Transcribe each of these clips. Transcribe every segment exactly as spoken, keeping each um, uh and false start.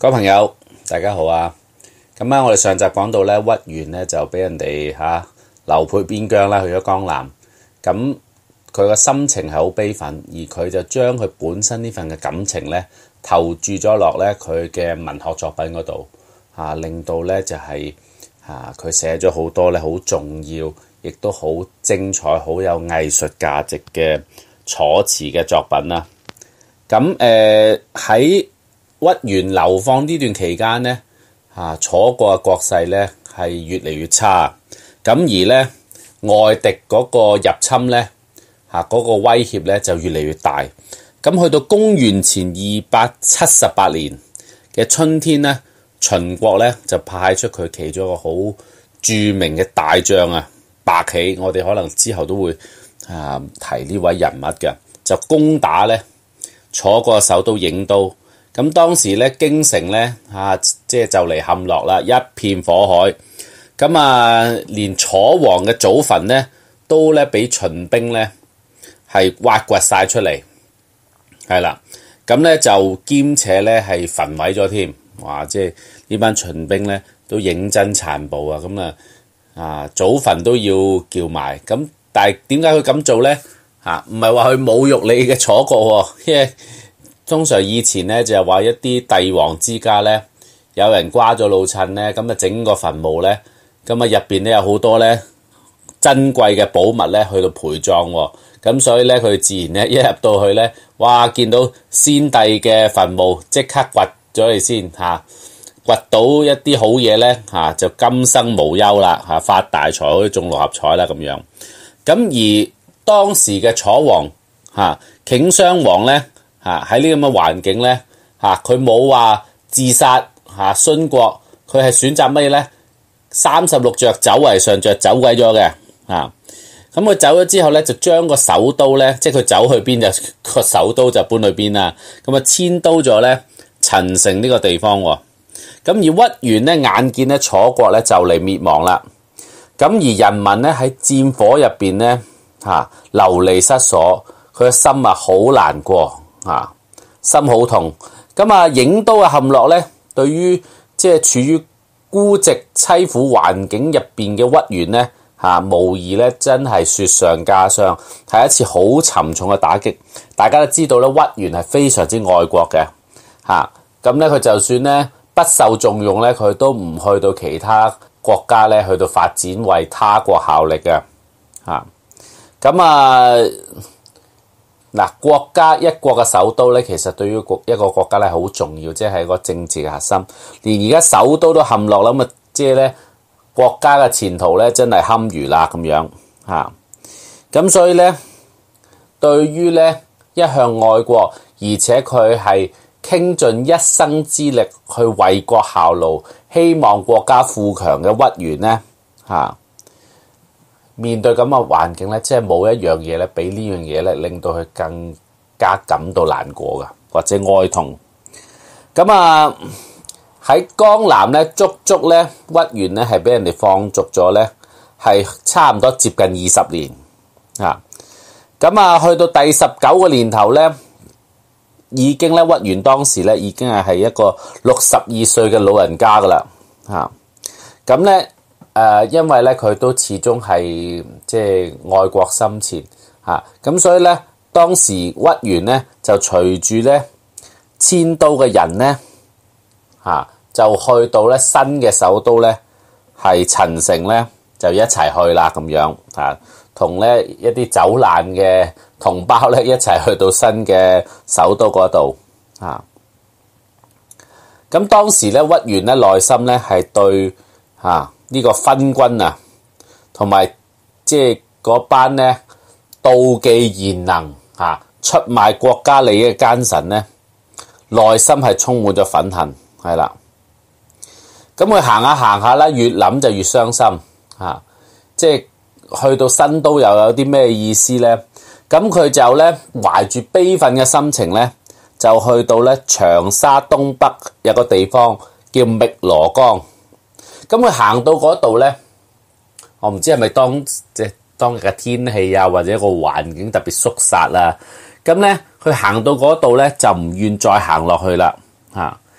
各位朋友，大家好啊！咁咧，我哋上集講到咧，屈原咧就俾人哋嚇流配邊疆啦，去咗江南。咁佢個心情係好悲憤，而佢就將佢本身呢份嘅感情咧投注咗落咧佢嘅文學作品嗰度嚇，令到咧就係嚇佢寫咗好多咧好重要，亦都好精彩、好有藝術價值嘅楚辭嘅作品啦。咁誒喺屈原流放呢段期間咧，嚇楚國嘅國勢咧係越嚟越差，咁而咧外敵嗰個入侵咧嚇嗰個威脅咧就越嚟越大。咁去到公元前二百七十八年嘅春天咧，秦國咧就派出佢其中一個好著名嘅大將啊，白起，我哋可能之後都會啊提呢位人物嘅，就攻打咧楚國首都郢都。咁當時咧京城咧嚇，即係就嚟陷落啦，一片火海。咁啊，連楚王嘅祖墳咧都咧俾秦兵咧係挖掘晒出嚟，係啦。咁咧就兼且咧係焚毀咗添。哇！即係呢班秦兵咧都認真殘暴啊！咁啊啊祖墳都要叫埋。咁但係點解佢咁做咧？嚇，唔係話佢侮辱你嘅楚國喎，因為通常以前咧就係話一啲帝王之家咧，有人瓜咗老襯咧，咁啊整個墳墓咧，咁啊入邊咧有好多咧珍貴嘅寶物咧去到陪葬喎，咁所以咧佢自然咧一入到去咧，哇見到先帝嘅墳墓，即刻掘咗嚟先嚇，掘到一啲好嘢咧嚇，就今生無憂啦嚇，發大財好似中六合彩啦咁樣。咁而當時嘅楚王嚇頃襄王咧。嚇喺呢咁嘅環境咧，嚇佢冇話自殺嚇殉國，佢係選擇乜嘢咧？三十六著走為上著，走鬼咗嘅嚇。咁佢走咗之後咧，就將個首都咧，即係佢走去邊就個首都就搬去邊啦。咁啊遷都咗咧陳城呢個地方喎。咁而屈原咧眼見咧楚國咧就嚟滅亡啦。咁而人民咧喺戰火入邊咧嚇流離失所，佢嘅心啊好難過。啊，心好痛。咁啊，郢都嘅陷落咧，對於即係處於孤寂淒苦環境入邊嘅屈原咧，嚇、啊、無疑咧真係雪上加霜，係一次好沉重嘅打擊。大家都知道咧，屈原係非常之愛國嘅，嚇咁咧佢就算咧不受重用咧，佢都唔去到其他國家咧去到發展為他國效力嘅，嚇咁啊。嗱，國家一國嘅首都咧，其實對於一個國家咧好重要，即係個政治嘅核心。連而家首都都陷落啦，咁啊，即係咧國家嘅前途咧真係堪虞啦咁樣嚇。咁所以咧，對於咧一向愛國，而且佢係傾盡一生之力去為國效勞，希望國家富強嘅屈原咧嚇。面對咁嘅環境咧，即係冇一樣嘢咧，比呢樣嘢咧令到佢更加感到難過㗎，或者哀痛。咁啊喺江南咧，足足咧屈原咧係俾人哋放逐咗咧，係差唔多接近二十年啊。咁啊，去到第十九個年頭咧，已經咧屈原當時咧已經係係一個六十二歲嘅老人家㗎啦嚇。咁咧。誒、呃，因為咧佢都始終係即係愛國心切嚇，咁、啊、所以咧當時屈原咧就隨住咧遷都嘅人咧嚇、啊，就去到咧新嘅首都咧係陳城咧就一齊去啦咁樣嚇，同、啊、咧一啲走難嘅同胞咧一齊去到新嘅首都嗰度嚇。咁、啊、當時咧屈原咧內心咧係對嚇。啊呢個昏君啊，同埋即係嗰班咧妒忌賢能嚇、啊、出賣國家利益嘅奸臣咧，內心係充滿咗憤恨，係啦。咁佢行下行下啦，越諗就越傷心嚇、啊，即係去到新都又有啲咩意思咧？咁佢就咧懷住悲憤嘅心情咧，就去到咧長沙東北有個地方叫汨羅江。咁佢行到嗰度咧，我唔知係咪當即係當日嘅天氣啊，或者個環境特別肅殺啦。咁咧，佢行到嗰度咧就唔願再行落去啦嚇。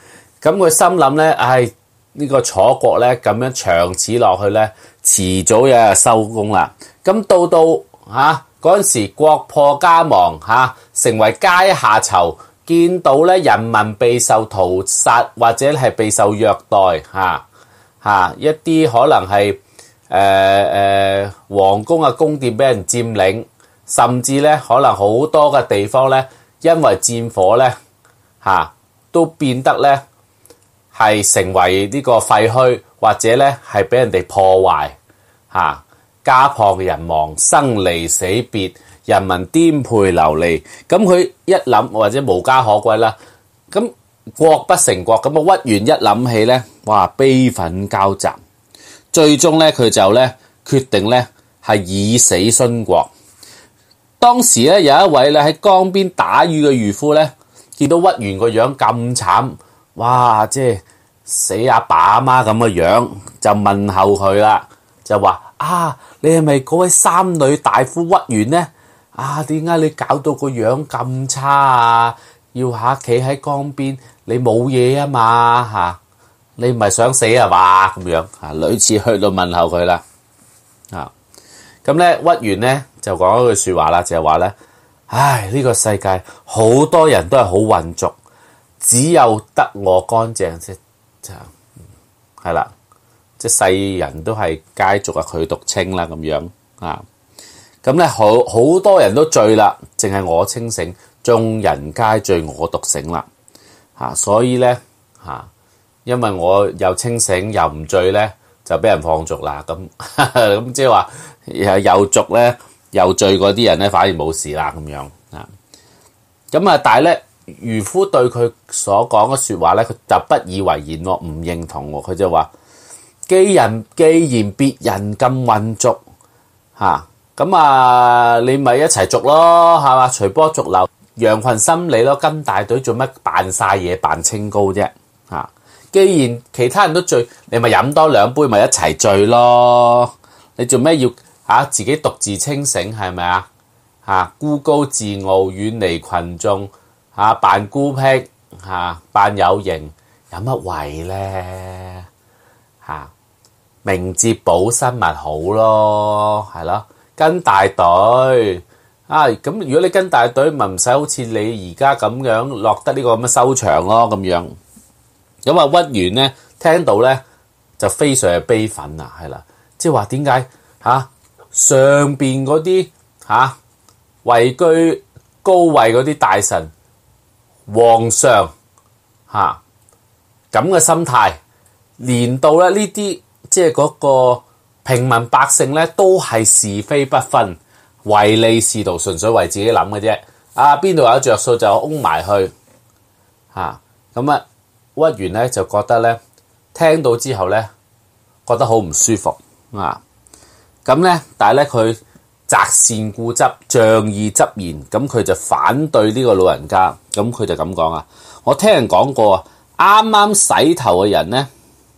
咁佢心諗咧，唉，呢個楚國咧咁樣長此落去咧，遲早有日收工啦。咁到到嚇嗰陣時，國破家亡嚇，成為階下囚，見到咧人民備受屠殺或者係備受虐待嚇嚇，一啲可能係誒誒皇宮嘅宮殿俾人佔領，甚至咧可能好多嘅地方咧，因為戰火咧嚇都變得咧係成為呢個廢墟，或者咧係俾人哋破壞嚇，家破人亡，生離死別，人民顛沛流離。咁佢一諗或者無家可歸啦，咁國不成國，咁啊屈原一諗起咧，哇悲憤交集，最終咧佢就咧決定咧係以死殉國。當時咧有一位咧喺江邊打魚嘅漁夫咧，見到屈原個樣咁慘，哇！即係死阿爸阿媽咁嘅樣，就問候佢啦，就話：啊，你係咪嗰位三女大夫屈原呢？啊，點解你搞到個樣咁差啊？要下企喺江邊，你冇嘢啊嘛嚇？你唔係想死啊嘛？咁樣嚇，類似去到問候佢啦。啊，咁咧屈原咧就講一句説話啦，就係話咧：唉，呢個世界好多人都係好混濁，只有得我乾淨啫，就係啦，即係世人都係皆濁啊，佢獨清啦咁樣啊。咁咧好好多人都醉啦，淨係我清醒，眾人皆醉我獨醒啦嚇。所以咧嚇，因為我又清醒又唔醉咧，就俾人放逐啦。咁咁即係話又俗咧又醉嗰啲人咧，反而冇事啦咁樣啊。咁啊，但係咧漁夫對佢所講嘅説話咧，佢就不以為然喎，唔認同喎。佢就話：既然既然別人咁混濁嚇，咁啊你咪一齊逐咯，係嘛？隨波逐流，羊群心理咯，跟大隊做乜扮晒嘢扮清高啫嚇？既然其他人都醉，你咪飲多兩杯，咪一齊醉咯。你做咩要嚇自己獨自清醒係咪啊？嚇孤高自傲，遠離群眾嚇，扮孤僻嚇，扮有型，有乜謂咧嚇？明哲保身咪好咯，係咯，跟大隊啊！咁如果你跟大隊，咪唔使好似你而家咁樣落得呢個咁嘅收場咯，咁樣。咁啊屈原咧聽到咧就非常嘅悲憤啊，係啦，即係話點解嚇上邊嗰啲嚇位居高位嗰啲大臣皇上嚇咁嘅心態，連到咧呢啲即係嗰個平民百姓咧都係是非不分，唯利是圖，純粹為自己諗嘅啫。啊邊度有着數就擁埋去嚇，咁啊屈原咧就覺得咧聽到之後咧覺得好唔舒服啊。咁咧但係咧佢擇善固執，仗義執言，咁佢就反對呢個老人家。咁佢就咁講啊，我聽人講過啊，啱啱洗頭嘅人咧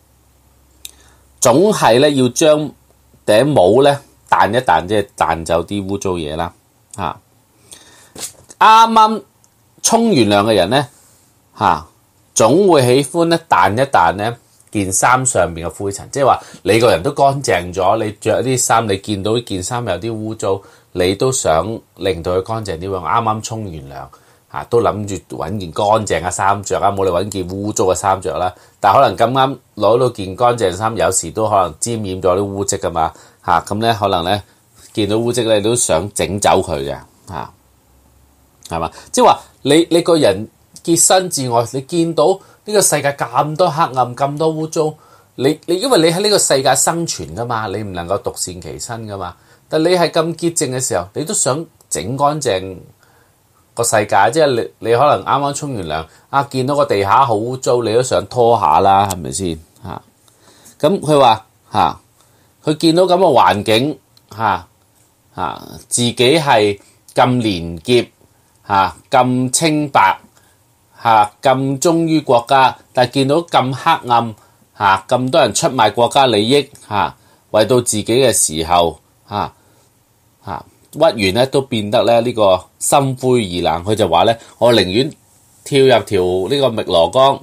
總係咧要將頂帽咧彈一彈，即係彈走啲污糟嘢啦嚇。啱啱沖完涼嘅人咧嚇，總會喜歡咧彈一彈咧件衫上面嘅灰塵，即係話你個人都乾淨咗，你着啲衫，你見到件衫有啲污糟，你都想令到佢乾淨啲。我啱啱沖完涼嚇，都諗住揾件乾淨嘅衫着啊，冇你揾件污糟嘅衫着啦。但係可能咁啱攞到件乾淨嘅衫，有時都可能沾染咗啲污漬噶嘛嚇，咁咧可能咧見到污漬咧，你都想整走佢嘅嚇，係嘛？即係話你你個人潔身自愛，你見到呢個世界咁多黑暗，咁多污糟，你你因為你喺呢個世界生存噶嘛，你唔能夠獨善其身噶嘛。但你係咁潔淨嘅時候，你都想整乾淨個世界，即係你你可能啱啱沖完涼啊，見到個地下好污糟，你都想拖下啦，係咪先嚇？咁佢話嚇，佢、啊、見到咁嘅環境嚇嚇、啊，自己係咁廉潔嚇，咁、啊、清白。嚇咁忠於國家，但係見到咁黑暗嚇，咁多人出賣國家利益嚇，為到自己嘅時候嚇嚇，屈原咧都變得咧呢個心灰意冷。佢就話咧：我寧願跳入條呢個汨羅江，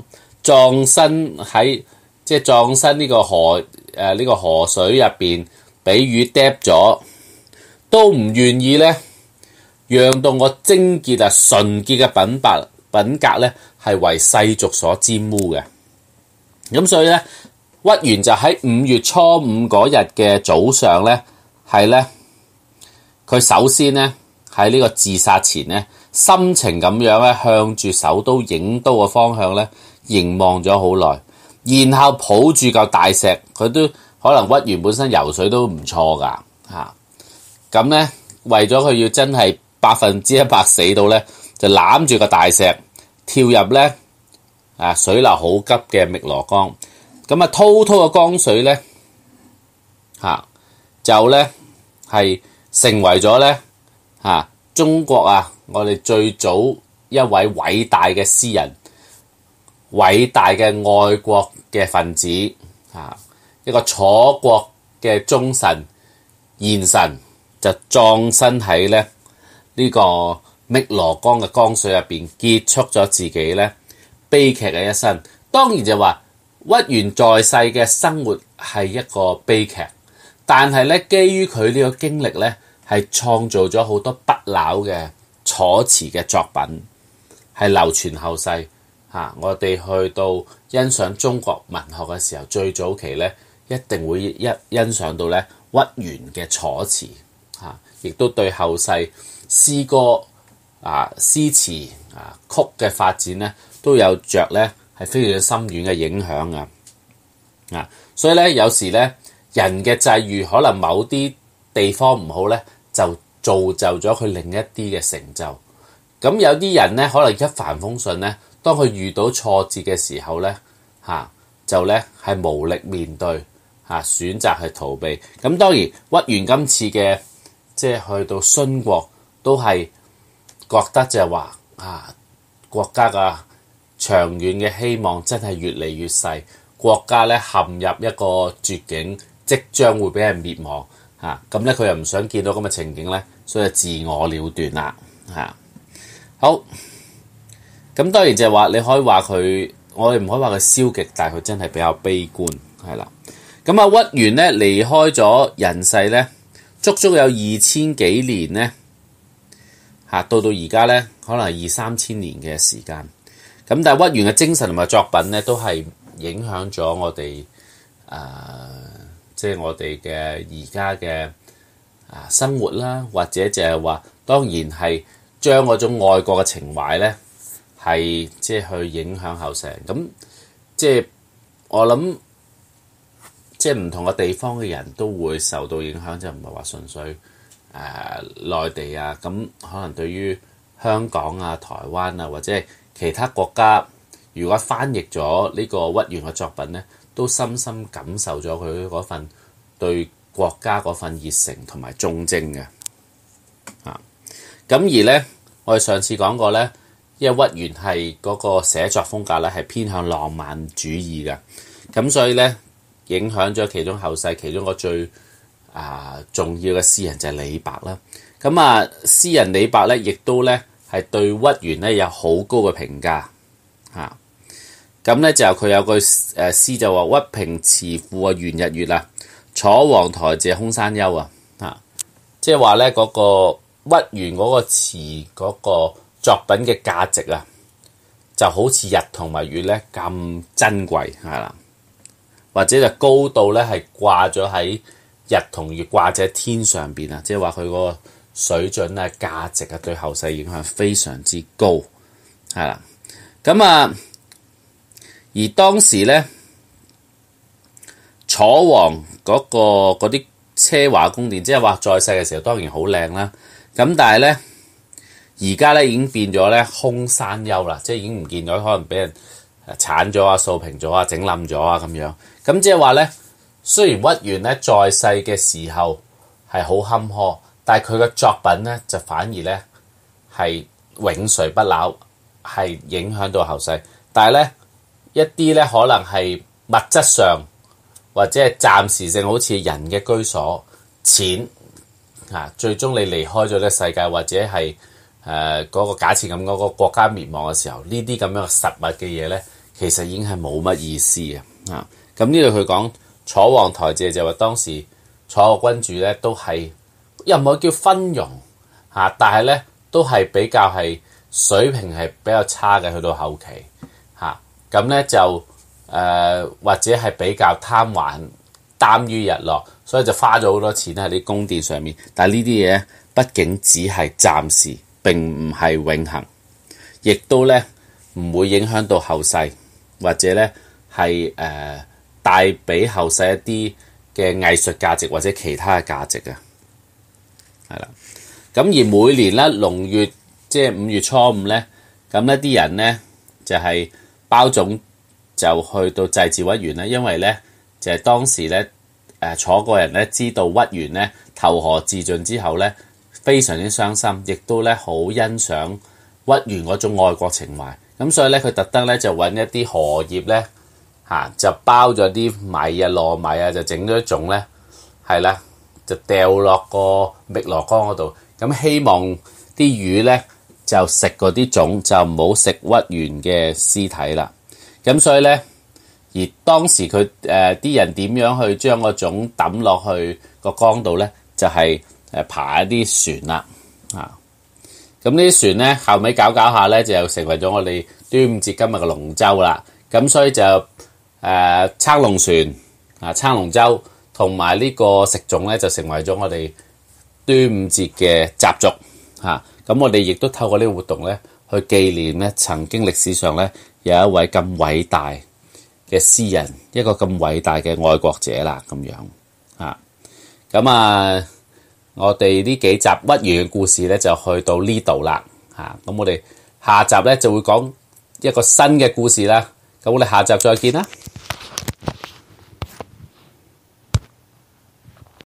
葬身喺即係葬身呢個河誒呢、呃這個河水入邊，俾魚嗒咗，都唔願意咧，讓到我貞潔啊純潔嘅品白品格咧係為世俗所沾污嘅。咁所以咧，屈原就喺五月初五嗰日嘅早上咧，係咧佢首先咧喺呢個自殺前咧，深情咁樣咧向住首都郢都嘅方向咧凝望咗好耐，然後抱住嚿大石，佢都可能屈原本身游水都唔錯噶嚇，咁咧為咗佢要真係百分之一百死到咧，就攬住個大石跳入咧啊水流好急嘅汨羅江，咁啊滔滔嘅江水咧嚇就咧係成為咗咧嚇中國啊我哋最早一位偉大嘅詩人，偉大嘅愛國嘅分子嚇，一個楚國嘅忠臣賢臣，就葬身喺咧呢個汨羅江嘅江水入邊，結束咗自己咧悲劇嘅一生。當然就話屈原在世嘅生活係一個悲劇，但係咧基於佢呢個經歷咧，係創造咗好多不朽嘅楚辭嘅作品，係流傳後世嚇。我哋去到欣賞中國文學嘅時候，最早期咧一定會一欣賞到咧屈原嘅楚辭嚇，亦都對後世詩歌啊、詩詞啊、曲嘅發展咧都有着咧係非常深遠嘅影響啊！啊，所以咧有時咧人嘅際遇可能某啲地方唔好咧，就造就咗佢另一啲嘅成就。咁有啲人咧可能一帆風順咧，當佢遇到挫折嘅時候咧嚇、啊，就咧係無力面對嚇、啊，選擇去逃避。咁當然屈原今次嘅即係去到殉國，都係覺得就係話啊國家嘅長遠嘅希望真係越嚟越細，國家咧陷入一個絕境，即將會俾人滅亡嚇。咁咧佢又唔想見到咁嘅情景咧，所以就自我了斷啦嚇。好，咁當然就係話你可以話佢，我哋唔可以話佢消極，但係佢真係比較悲觀係啦。咁啊屈原咧離開咗人世咧，足足有二千幾年咧嚇，到到而家咧可能係二三千年嘅時間。咁但係屈原嘅精神同埋作品咧，都係影響咗我哋誒，即係我哋嘅而家嘅啊生活啦，或者就係話當然係將嗰種愛國嘅情懷咧，係即係去影響後世。咁即係我諗，即係唔同嘅地方嘅人都會受到影響，就唔係話純粹誒、呃、內地啊。咁可能對於香港啊、台灣啊，或者係其他國家，如果翻譯咗呢個屈原嘅作品咧，都深深感受咗佢嗰份對國家嗰份熱誠同埋忠貞嘅啊。咁而咧，我哋上次講過咧，因為屈原係嗰個寫作風格咧係偏向浪漫主義嘅，咁所以咧影響咗其中後世其中個最啊重要嘅詩人就係李白啦。咁啊，詩人李白咧亦都咧係對屈原咧有好高嘅評價嚇。咁咧就佢有句誒詩就話：屈平辭賦啊，元日月啊，楚王台謝空山丘啊嚇。即係話咧嗰個屈原嗰個詞嗰個作品嘅價值啊，就好似日同埋月咧咁珍貴係啦，或者就高度咧係掛咗喺日同月掛喺天上邊啊！即係話佢嗰個水準啊、價值啊，對後世影響非常之高係啦。咁啊，而當時咧楚王嗰、嗰個嗰啲奢華宮殿，即係話在世嘅時候當然好靚啦。咁但係咧，而家咧已經變咗咧空山丘啦，即係已經唔見咗，可能俾人剷咗啊、掃平咗啊、整冧咗啊咁樣。咁即係話咧，雖然屈原咧在世嘅時候係好坎坷，但係佢嘅作品咧就反而咧係永垂不朽，係影響到後世。但係咧一啲咧可能係物質上或者係暫時性，好似人嘅居所、錢。啊！最終你離開咗呢個世界，或者係誒嗰個假設咁嗰個國家滅亡嘅時候，呢啲咁樣嘅實物嘅嘢咧， 其實已經係冇乜意思啊！咁呢度佢講楚王台謝就話當時楚國君主咧都係又唔可以叫昏庸嚇，但係咧都係比較係水平係比較差嘅，去到後期嚇，咁咧就誒、呃、或者係比較貪玩，耽於日落，所以就花咗好多錢喺啲宮殿上面。但係呢啲嘢畢竟只係暫時，並唔係永恆，亦都咧唔會影響到後世，或者咧係誒帶俾後世一啲嘅藝術價值或者其他嘅價值啊。係啦，咁而每年咧農月即係五月初五咧，咁咧啲人咧就係、是、包種就去到祭祀屈原啦，因為咧就係、是、當時咧誒楚國人咧知道屈原咧投河自盡之後咧非常之傷心，亦都咧好欣賞屈原嗰種愛國情懷，咁所以咧佢特登咧就揾一啲荷葉咧嚇就包咗啲米啊糯米啊，就整咗一種咧係啦，就掉落個汨羅江嗰度，咁希望啲魚咧就食嗰啲種，就唔好食屈原嘅屍體啦。咁所以咧，而當時佢誒啲人點樣去將個種抌落去個江度咧，就係、是、誒爬一啲船啦啊！咁呢啲船咧後尾搞搞下咧，就成為咗我哋端午節今日嘅龍舟啦。咁所以就誒撐龍船啊，撐龍舟同埋呢個食粽咧，就成為咗我哋端午節嘅習俗嚇。咁我哋亦都透過呢個活動咧，去紀念咧曾經歷史上咧有一位咁偉大嘅詩人，一個咁偉大嘅愛國者啦，咁樣嚇。咁啊，我哋呢幾集屈原嘅故事咧就去到呢度啦嚇。咁我哋下集咧就會講一個新嘅故事啦。咁我哋下集再見啦。